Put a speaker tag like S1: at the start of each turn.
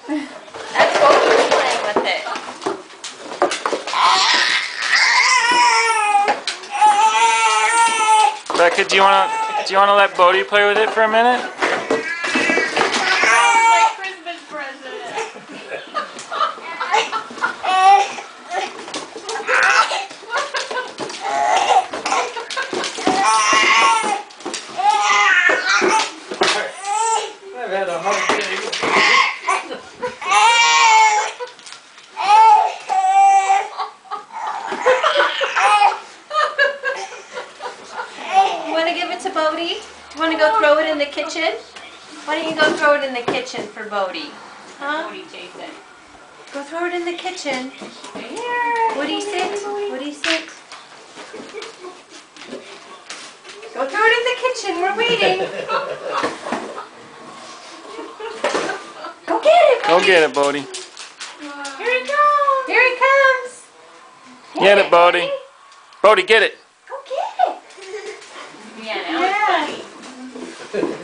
S1: That's Bodhi playing with it.
S2: Becca, do you wanna let Bodhi play with it for a minute?
S1: My Christmas present.
S3: I've had a hard day.
S1: You want to give it to Bodhi? You want to go throw it in the kitchen? Why don't you go throw it in the kitchen for Bodhi? Huh?
S4: Bodhi takes it.
S1: Go throw it in the kitchen. Here. Woody, sit. Woody, sit. Go throw it in the kitchen. We're waiting. Go get it, Bodhi.
S2: Go get it, Bodhi.
S1: Here it comes. Here it comes.
S2: Get it, Bodhi. Bodhi, get it.
S1: Go get it.
S4: Yeah, now it's funny.